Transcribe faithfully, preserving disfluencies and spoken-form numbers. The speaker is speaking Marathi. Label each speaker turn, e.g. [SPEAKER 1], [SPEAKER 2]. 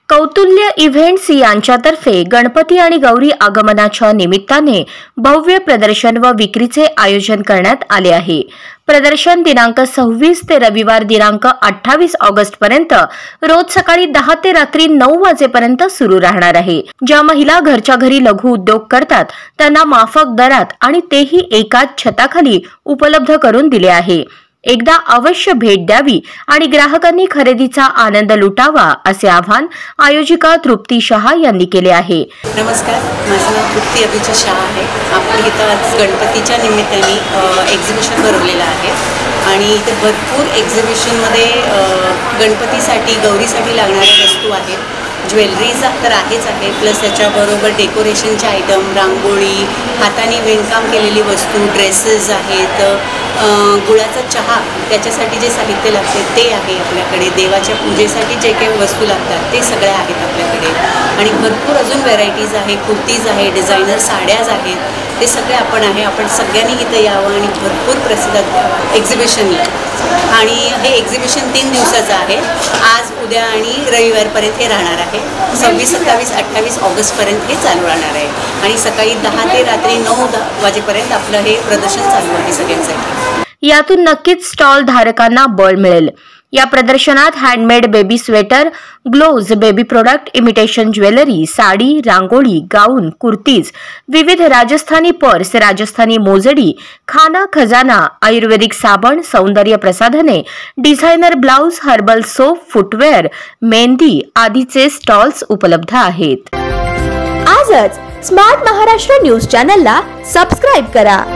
[SPEAKER 1] कौतुल्य इव्हेंट्स यांच्यातर्फे गणपती आणि गौरी आगमनाच्या निमित्ताने भव्य प्रदर्शन व विक्रीचे आयोजन करण्यात आले आहे। प्रदर्शन दिनांक सव्वीस ते रविवार दिनांक अठ्ठावीस ऑगस्ट पर्यंत रोज सकाळी दहा ते रात्री नऊ वाजेपर्यंत सुरू राहणार आहे। ज्या महिला घरच्या घरी लघु उद्योग करतात त्यांना माफक दरात आणि तेही एकाच छताखाली उपलब्ध करून दिले आहे। एकदा अवश्य भेट द्यावी आणि ग्राहकांनी खरेदीचा आनंद लुटावा असे आवाहन आयोजिका तृप्ती शहा यांनी केले आहे।
[SPEAKER 2] नमस्कार, माझं नाव तृप्ती अभिचा शहा आहे। आपण इथं आज गणपतीच्या निमित्ताने एक्झिबिशन भरवलेलं आहे आणि इथे भरपूर एक्झिबिशनमध्ये गणपतीसाठी गौरीसाठी लागणाऱ्या वस्तू आहेत। ज्वेलरीज तर आहेच आहे, प्लस त्याच्याबरोबर डेकोरेशनचे आयटम, रांगोळी, हाताने विणकाम केलेली वस्तू, ड्रेसेस आहेत, गुळाचा चहा त्याच्यासाठी जे साहित्य लागते ते आहे आपल्याकडे, देवाच्या पूजेसाठी जे काही वस्तू लागतात ते सगळ्या आहेत आपल्याकडे आणि भरपूर अजून व्हेरायटीज आहे, कुर्तीज आहे, डिझायनर साड्याज आहेत, ते सगळे आपण आहे। आपण सगळ्यांनी इथं यावं आणि भरपूर प्रसिद्ध एक्झिबिशनला। आणि हे एक्झिबिशन तीन दिवसाचं आहे, आज उद्या आणि रविवारपर्यंत हे राहणार आहे। सव्वीस सत्तावीस अठ्ठावीस ऑगस्टपर्यंत हे चालू राहणार आहे आणि सकाळी दहा ते रात्री नऊ वाजेपर्यंत आपलं हे प्रदर्शन चालू आहे सगळ्यांसाठी।
[SPEAKER 1] यातून नक्कीच स्टॉल धारकांना बळ मिळेल। या प्रदर्शनात handmade baby sweater, gloves, baby product, imitation jewellery, saree, rangoli, gown, kurtis, विविध राजस्थानी पर्स, राजस्थानी मोजडी, खाना खजाना, आयुर्वेदिक साबण, सौंदर्य प्रसाधने, designer blouse, herbal soap, footwear, mehndi आदीचे स्टॉल्स उपलब्ध आहेत।
[SPEAKER 3] आजच स्मार्ट महाराष्ट्र न्यूज चॅनलला सबस्क्राइब करा।